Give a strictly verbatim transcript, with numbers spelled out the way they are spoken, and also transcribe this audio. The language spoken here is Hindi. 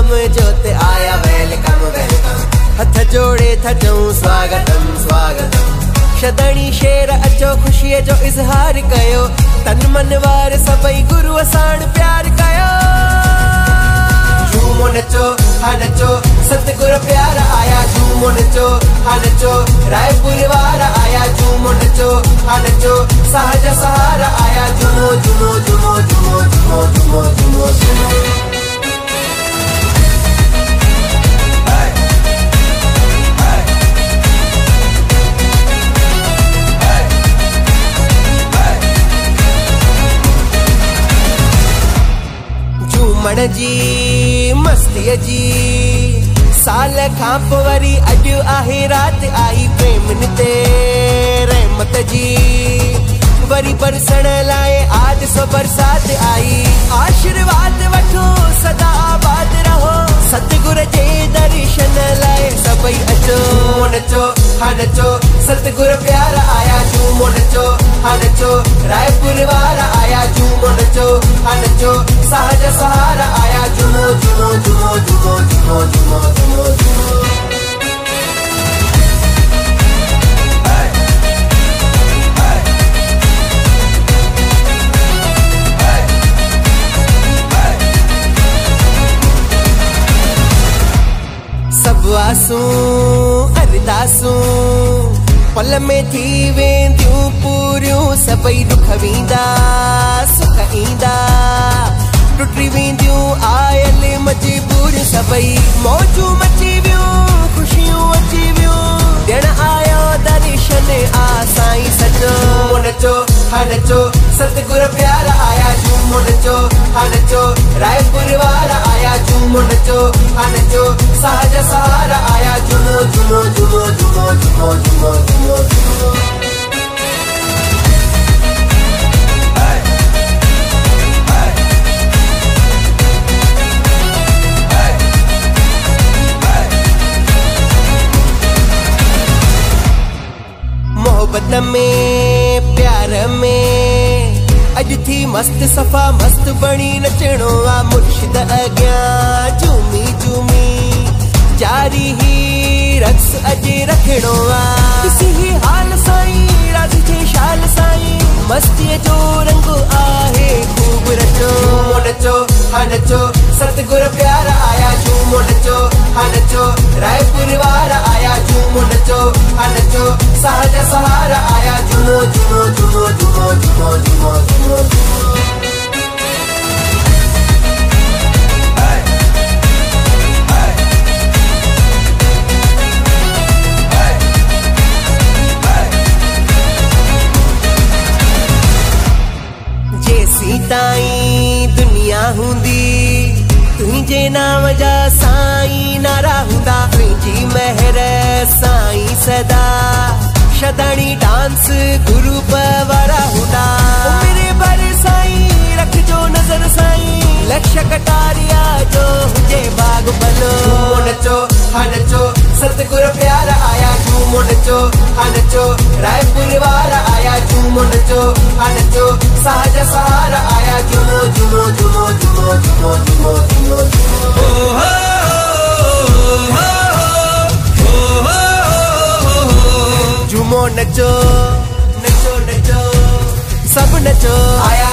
वेलकम जोते आया वेलकम वेलकम हथ जोड़े था चऊं स्वागतम स्वागतम शदणी शेर अचो खुशी जो इजहार कयो तन मन वार सबई गुरु साण प्यार कयो झूमो नचो हा नचो सतगुरु प्यार आया झूमो नचो हा नचो रायपुर वारा आया झूमो नचो हा नचो सहज सहारा आया झूमो झूमो झूमो झूमो झूमो झूमो झूमो झूमो झूमण जी मस्ती जी साल खां पोइ वरी अॼु आहे रात आई प्रेम ते रहमत जी वरी बरसण लाइ आज सो बरसात आई आशीर्वाद वठो सदा आबाद रहो सतगुरु जे दर्शन लाइ सभई अचो नचो हा नचो सतगुरु प्यार आया झूमो नचो हा नचो रायपुर वारा आया झूमो नचो हा नचो सहज सहारा आया झूमो झूमो झूमो झूमो झूमो झूमो झूमो झूमो सब आसूं अरदासूं पल में थी वेंदियूं पूरियूं सभई दुख वेंदा सुख ईंदा टुटी वेंदियूं आयल मजबूरियूं सभई मौजूं मची वियूं खुशियूं अची वियूं ॾिण आयो दर्शन आ साईं सचो नचो हा नचो सतगुरु प्यार आया झूमो नचो हा नचो रायपुर वारा आया झूमो नचो हा नचो सहज सहारा आया झूमो झूमो झूमो झूमो झूमो झूमो झूमो झूमो मोहब्बत में प्यार में अज थी मस्त सफा मस्त बणी नचणो आ मुर्शिद अग्यां झूमी झूमी जारी ही रक्स अज रखणो आ किसी ही हाल साईं राज जे शाल साईं मस्ती जो रंग आहे खूब रचो नचो हा नचो सतगुरु प्यार आया झूमो नचो हा नचो रायपुर वारा आया झूमो नचो हा नचो सहज सहारा आया झूमो झूमो झूमो झूमो झूमो झूमो झूमो झूमो जेसी ताईं दुनिया हुंदी तुझे नाम जा साईं नारा हुंदा तुझी महर साईं सदा शदणी डांस ग्रुप वारा हुंदा मेरे भर साईं रखजो नजर साईं लक्ष्य कटारिया जो हुजे बाग भलो नचो हा नचो सतगुरु प्यार आया झूमो नचो हा नचो रायपुर वारा आया झूमो नचो हा नचो सहज सहारा आया झूमो झूमो झूमो झूमो झूमो झूमो झूमो झूमो झूमो नचो नचो नचो सब नचो आया